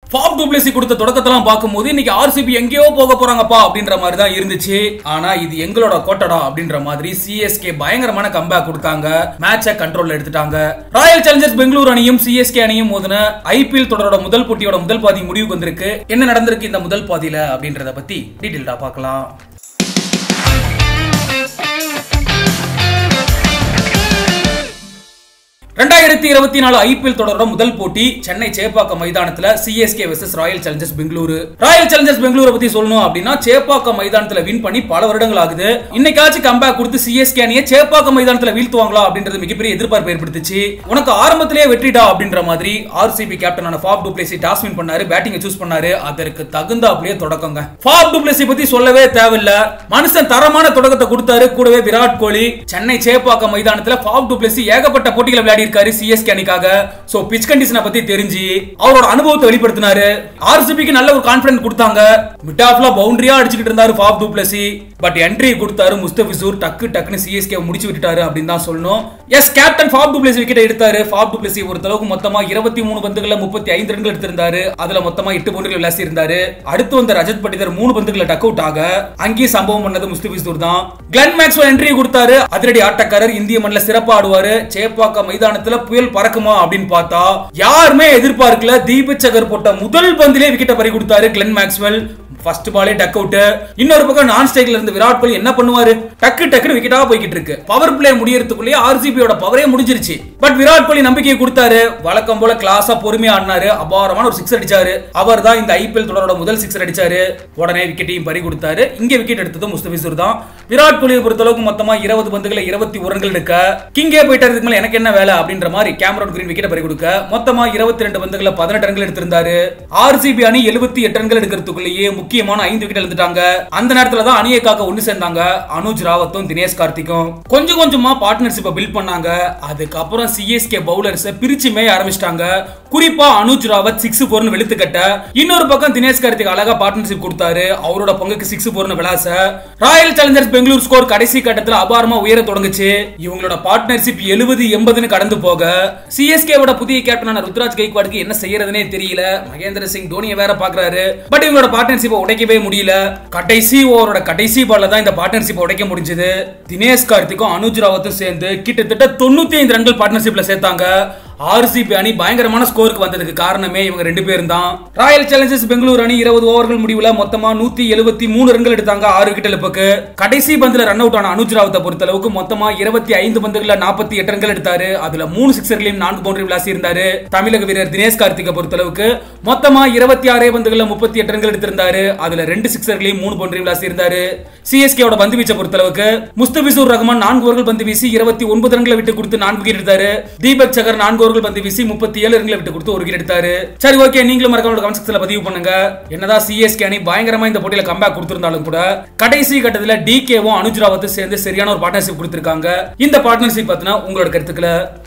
Faf du Plessis கொடுத்த தொடக்கத்தெல்லாம் பார்க்கும்போது இன்னைக்கு ஆர்சிபி எங்கேயோ போக போறாங்கப்பா அப்படின்ற மாதிரி தான் இருந்துச்சு. ஆனா இது எங்களோட கோட்டடா அப்படின்ற மாதிரி சிஎஸ்கே பயங்கரமான கம்பேக் கொடுத்தாங்க. மேட்சை கண்ட்ரோல்ல எடுத்துட்டாங்க. ராயல் சேலஞ்சர்ஸ் பெங்களூர் அணியும் சிஎஸ்கே அணியும் மோதின ஐபிஎல் தொடரோட முதல் போட்டியோட முதல் பாதி முடிவுக்கு வந்திருக்கு. என்ன நடந்திருக்கு இந்த முதல் பாதியில அப்படின்றத பத்தி டீடைல்டா பார்க்கலாம். 2024 ஐபிஎல் தொடரோட முதல் போட்டி சென்னை சேப்பாக்கம் மைதானத்துல CSK versus royal challengers Bengaluru. Royal challengers பெங்களூரை பத்தி சொல்லணும் அப்படின்னா சேப்பாக்கம் மைதானத்துல வின் பண்ணி பல வருடங்கள் ஆகுது. இன்னைக்காச்சும் கம்பேக் கொடுத்து சிஎஸ்கே அணியை சேப்பாக்கம் மைதானத்துல வீழ்த்துவாங்களா அப்படின்றது மிகப்பெரிய எதிர்பார்ப்பு ஏற்படுத்துச்சு. உனக்கு ஆரம்பத்திலேயே வெற்றிடா அப்படின்ற மாதிரி ஆர்சிபி கேப்டனான Faf du Plessis toss win பண்ணாரு, பேட்டிங் சூஸ் பண்ணாரு. அதற்கு தகுந்தாப்லயே தொடக்கங்க. ஃபாப் டு பிளேசி பத்தி சொல்லவே தேவையில்ல. மனுஷன் தரமான தொடக்கத்தை கொடுத்தாரு. கூடவே விராட் கோலி சென்னை சேப்பாக்கம் மைதானத்துல ஃபாப் டு பிளேசி ஏகப்பட்ட போட்டிகளை விளையாடி சிஎஸ்கே அணிக்காக. சோ பிட்ச் கண்டிஷனை பத்தி தெரிஞ்சு அவரோட அனுபவத்தை வெளிப்படுத்தினாரு. ஆர்சிபிக்கு நல்ல ஒரு கான்ஃபிடன்ஸ் கொடுத்தாங்க. மிட் ஆஃப்ல பவுண்டரியா அடிச்சிட்டு இருந்தாரு Faf du Plessis. But entry கொடுத்தாரு முஸ்தபிசூர். டக்குன்னு சிஎஸ்கே முடிச்சு விட்டுட்டாரு அப்படின்னு தான் சொல்லணும். Yes, captain Faf du Plessis wicket எடுத்தாரு. ஃபாப் டு பிளேசி பொறுத்தளவுக்கு மொத்தமா 23 பந்துகள்ல 35 ரன்கள் எடுத்திருந்தாரு. அதுல மொத்தமா 8 பவுண்டரிகள் விளாசி இருந்தாரு. அடுத்து வந்த ரஜத் பட்டிதர் 3 பந்துகளை டக் அவுட் ஆக அங்கேயே சம்பவம் பண்ணது முஸ்தபிசூர் தான். கிளென் மேக்ஸ்வெல் என்ட்ரி கொடுத்தாரு. அதிரடி ஆட்டக்காரர், இந்திய மண்ணில் சிறப்பா ஆடுவாரு. சேப்பாக்கம் மைதானத்துல புயல் பறக்குமா அப்படின்னு பார்த்தா யாருமே எதிர்பார்க்கல. தீபக் சகர் போட்ட முதல் பந்திலே விக்கெட்டை பறி கொடுத்தாரு கிளென் மேக்ஸ்வெல். ஃபர்ஸ்ட் பாலே டக் அவுட். இன்னொரு பக்கம் நான் ஸ்ட்ரைக்ல இருந்து விராட் கோலி என்ன பண்ணுவாரு? டக்குன்னு விக்கெட்டா போய்கிட்டு இருக்கு. பவர் பிளே முடியறதுக்குள்ளே ஆர்சிபியோட பவரே முடிஞ்சிருச்சு. பட் விராட் கோலி நம்பிக்கையை கொடுத்தாரு. வழக்கம் போல கிளாஸா பொறுமையா ஆடினாரு. அபாரமான ஒரு சிக்ஸர் அடிச்சாரு. அவர் தான் இந்த ஐபிஎல் தொடரோட முதல் சிக்ஸர் அடிச்சாரு. உடனே விக்கெட்டையும் பறி கொடுத்தாரு. இங்க விக்கெட் எடுத்தது முஸ்தபிசூர் தான். விராட் கோலியை பொறுத்தளவுக்கு மொத்தமா 20 பந்துகளை 21 ரன்கள் எடுக்க கிங்கே போயிட்டாரு. மேல எனக்கு என்ன வேலை அப்படின்ற மாதிரி கேமரன் கிரீன் விக்கெட் பறி கொடுக்க மொத்தமா 22 பந்துகளை 18 ரன்கள் எடுத்திருந்தாரு. ஆர்சிபி அணி 78 ரன்கள் எடுக்கிறதுக்குள்ளேயே முக்கியமான 5 விக்கெட் எழுந்துட்டாங்க. அந்த நேரத்துல தான் அணியை காக்க ஒன்னு சேர்ந்தாங்க அனுஜ் ராவத்தும் தினேஷ் கார்த்திக்கும். கொஞ்சமா பார்ட்னர்ஷிப்பை பில்ட் பண்ணாங்க. அதுக்கப்புறம் சிஎஸ்கே பவுலர்ஸ் பிரிச்சு மேய ஆரம்பிச்சிட்டாங்க. குறிப்பா அனுஜ் ராவத் 6-4 வெளுத்து கட்ட, இன்னொரு பக்கம் தினேஷ் கார்த்திக் அழகா பார்ட்னர்ஷிப் கொடுத்தாரு. அவரோட பங்குக்கு 6-4 விளாச ராயல் சேலஞ்சர்ஸ் பெங்களூர் ஸ்கோர் கடைசி கட்டத்துல அபாரமா உயர தொடங்குச்சு. இவங்களோட பார்ட்னர்ஷிப் 70-80 கடந்து போக சிஎஸ்கேவோட புதிய கேப்டனான ருத்ராஜ் கைக்வாடுக்கு என்ன செய்யறதுனே தெரியல. மகேந்திர சிங் தோனியை வேற பாக்குறாரு. பட் இவங்களோட பார்ட்னர்ஷிப் உடைக்கவே முடியல. கடைசி ஓவரோட கடைசி பால்ல தான் இந்த பார்ட்னர்ஷிப் உடைக்க முடிஞ்சது. தினேஷ் கார்த்திக்கும் அனுஜ் ராவத்தும் சேர்ந்து கிட்டத்தட்ட 95 ரன்கள் பார்ட்னர்ஷிப்ல சேர்த்தாங்க. ஆர்சிபி அணி பயங்கரமான ஸ்கோருக்கு வந்ததுக்கு காரணமே இவங்க 2 பேரும் தான். ராயல் சேலஞ்சர்ஸ் பெங்களூர் அணி 20 ஓவர்கள் முடிவுல மொத்தமா 173 ரன்கள் எடுத்தாங்க 6 விக்கெட் இழப்புக்கு. கடைசி பந்துல ரன் அவுட் ஆன அனுஜ் ராவத்தை பொறுத்த அளவுக்கு மொத்தமா 25 பந்துகள்ல 48 ரன்கள் எடுத்தாரு. அதுல 3 சிக்ஸர்களையும் 4 பவுண்டரி விளாசி இருந்தாரு. தமிழக வீரர் தினேஷ் கார்த்திகை பொறுத்த அளவுக்கு மொத்தமா 26 பந்துகள்ல 38 ரன்கள் எடுத்திருந்தாரு. அதுல 2 சிக்ஸர்களையும் 3 பவுண்டரி விளாசி இருந்தாரு. சிஎஸ்கேவோட பந்து வீச்சை பொறுத்த அளவுக்கு முஸ்தபிசூர் ரஹ்மான் 4 ஓவர்கள் பந்து வீசி 29 ரன்களை விட்டு கொடுத்து 4 விக்கெட் எடுத்தாரு. தீபக் சகர் 4 ஓவர்கள் பந்து வீசி 37 ரன்களை விட்டு கொடுத்து 1 விக்கெட் எடுத்தாரு. சரி, ஓகே, நீங்களும் மறக்காம கமெண்ட் செக்ஷன்ல பதிவு பண்ணுங்க. என்னதான் சிஎஸ்கே அணி பயங்கரமா இந்த போட்டியில கம்பேக் கொடுத்திருந்தாலும் கூட கடைசி கட்டத்துல டிகேவும் அனுஜ் ராவத்தும் சேர்ந்து சரியான ஒரு பார்ட்னர்ஷிப் கொடுத்திருக்காங்க. இந்த பார்ட்னர்ஷிப் பத்தின உங்களோட கருத்துக்களை